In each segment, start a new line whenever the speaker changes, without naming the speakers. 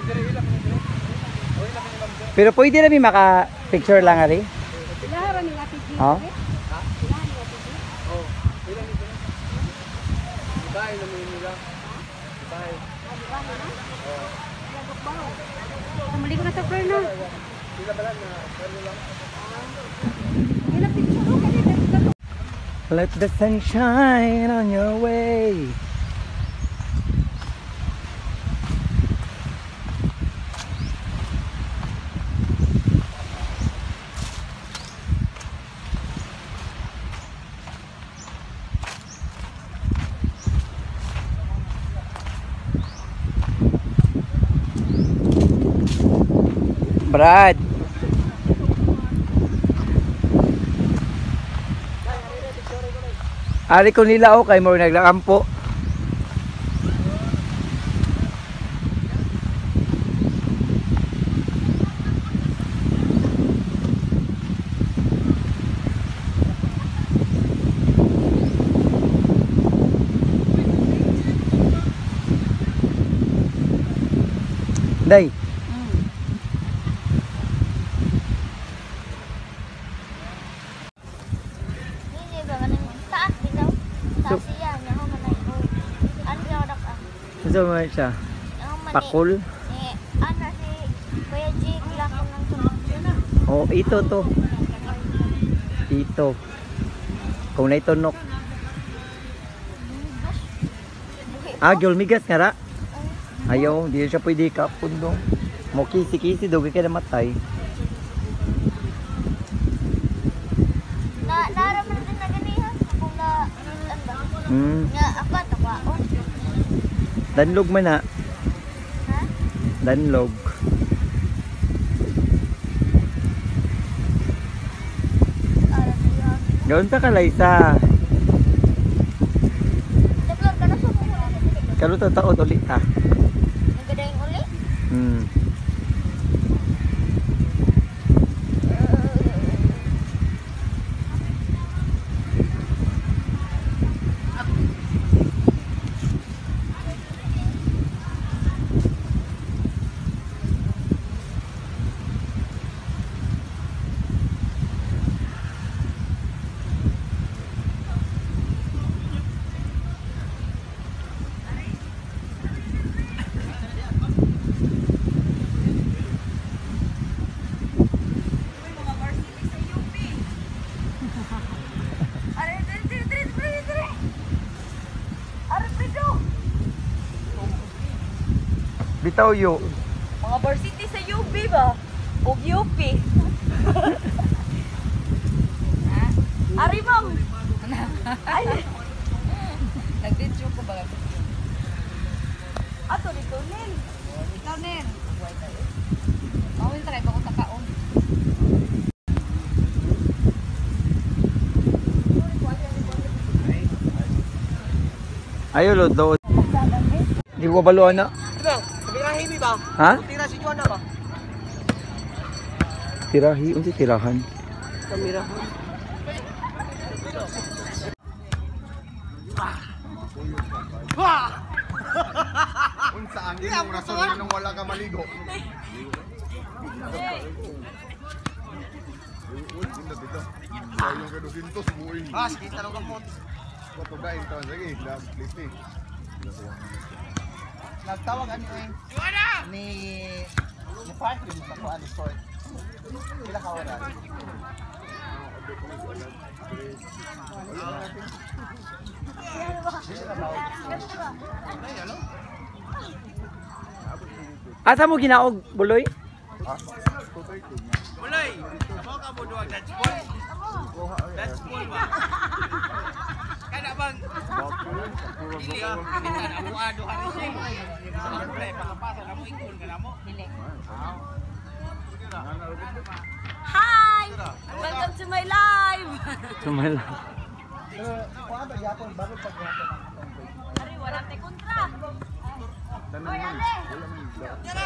Pero pwede na maka-picture lang ari?
Ilaharan ni Ate G.
Oh?
Ilaharan ni Ate G.
Oh, ilan ito? Bahay na may nila. Bahay.
Bahay na? Lagok baho. Kamali ko na sa floor na.
Sila ba lang na ano lang?
Ilang picture ko kanina.
Let the sun shine on your way. Brad. Ari ko nila o kay mo naglakampo. Day. Ano mo siya? Pakul?
Ano si Kuya Jake lang ng tunok.
Oh, ito to. Ito. Kung na ito nok. Ah, gyulmigas nga ra? Ayaw, di siya pwede kapon do. Mo kisi-kisi do, kaya namatay.
Naraman din na ganihan. Kung na, ano ba? Nga, ako, takwaon.
Danlog man na.
Ha?
Danlog. Gawin pa kalaysa.
Daplor ka na sa mga.
Kaluto taon ulit ha.
Nagadaing ulit?
Bitaw yo.
Mga varsity sa UP ba? O UP? Ari ma'am! Ay!
Nag-video ko ba?
Ato dito, Nen!
Ikaw, Nen. Mawin tayo, bakong takaon.
Ayo lo do. Di ko baluan na.
Tirahi mi ba?
Ha?
Tira si Juana ba?
Tirahi, unsi tirahan.
Kamerahan.
Unsa ang imong rason nang wala ka maligo? Uy, ganda dito. Sayang ka 200 buhay.
Mas, kita nung kapot.
Koto daing taon lagi, last plate.
Nagtawag ano eh. Ni Franklin sa kuan store. Kila ka wala.
Asa mo ginaog buloy?
Mulay, amo ka mo duwag dance ball. Dance ball ba? Kana bang dili kita na mo ado ka rin siya. Siyempre, pakapasa na mo ikon ka na mo.
Dili.
Hi! Welcome to my live!
Sumala.
Kuan ba yapon bago pag yapon.
Ari, wala te kontra! Hoy, ale!
Tara.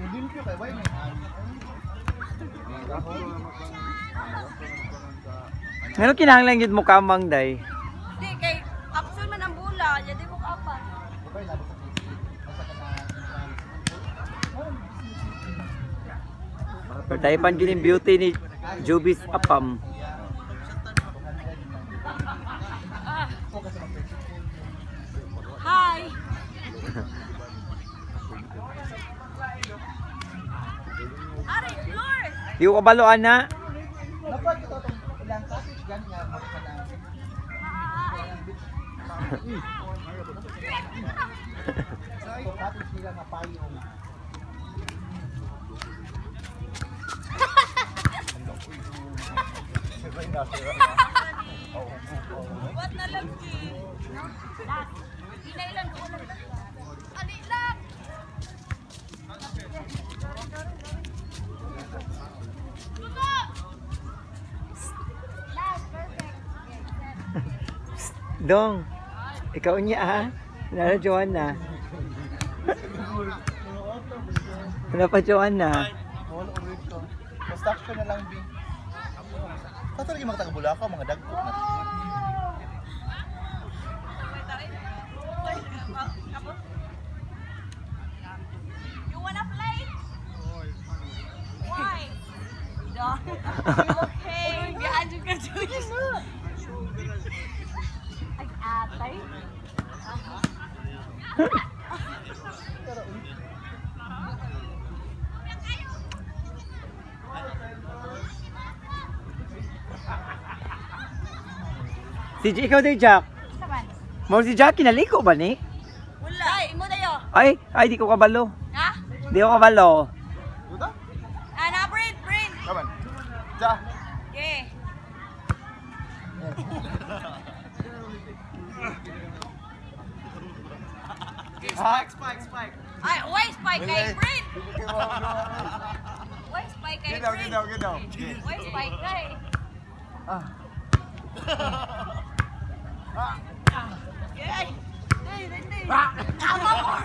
Limpyo kayo ba yun?
Ngano kinahanglan gid mo kamang day?
Di kay kapsul man ang bula, ya di mo kaapa.
Taypan gid yung beauty ni Jubis Apam.
Hi. Ari, floor.
Di ko kabaloan na.
Dapat ito itong ilang sausage gan nga mo ka na. Ito tapos nila nga payong.
What na lang ki? Inailan ko lang. Ani lang.
Dong, ikaw niya ah. Nara Joanna. Ano pa Joanna?
Wala ulit ko. Basta ko na lang bi. Kato lagi mga taga-Bulaca, mga dagko na.
You wanna play? Why? Okay. Gaan juga Joyce. Ay, atay.
Si ikaw day Jack.
Saban.
Mo si Jack kinaliko ba ni?
Wala. Ay, imo dayo.
Ay di ko kabalo.
Ha?
Di ko kabalo.
Duda?
Ana, print.
Kaman. Ja.
Okay.
Spike.
Ay, why spike kay print? Why spike kay print?
Ginaw.
Why spike kay? Yay! Hindi. Tama mo!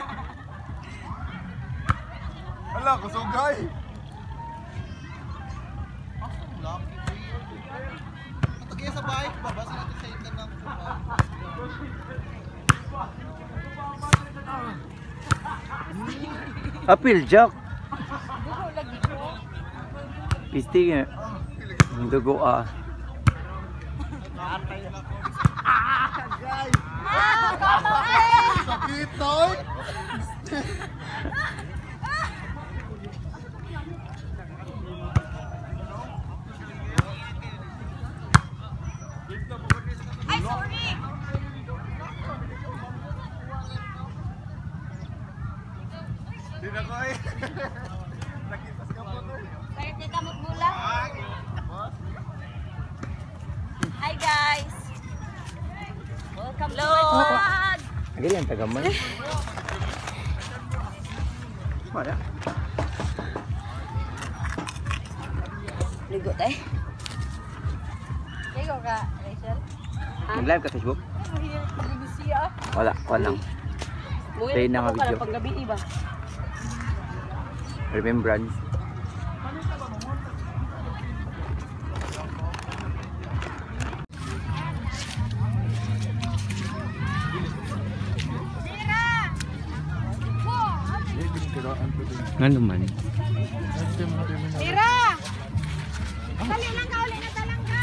Ala, kusugay. Kaya sa bahay, babasa natin sa ikan ng
Apil Jack.
Dugo lagi ko.
Pisti nga. Dugo ah.
sakit, Toy!
Ay, sorry!
Di na ko eh. Nakitas ka po, Toy.
Kaya ka kamot mula. Hi guys! Welcome to my vlog!
Agad yan tagaman. Wala.
Ligo tayo. Ligo ka, Rachel?
Nag-live ka sa Facebook?
Mahilig
Wala, lang. Play na nga video.
Paggabi iba.
Remembrance. Nga naman.
Tira! Dali lang ka, uli na talang ka!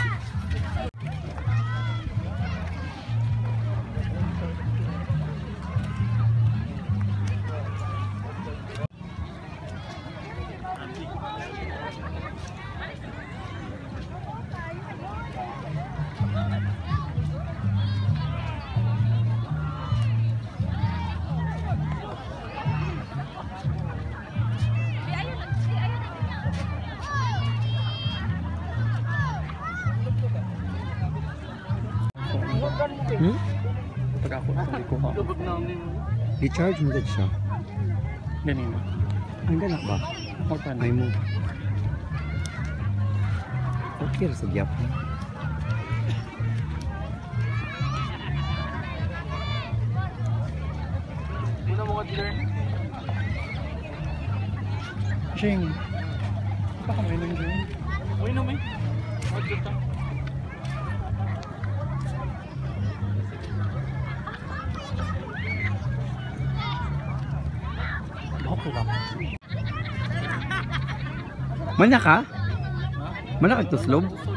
Pag ako na ko ha. I-charge mo siya.
Ganun.
Ang ganak ba? Ay mo. Okay sa Japan.
Muna mga dealer.
Shing. Baka may nang dyan. Uy, no, may. Okay lang.
Mana ka? Mana ka tuslog?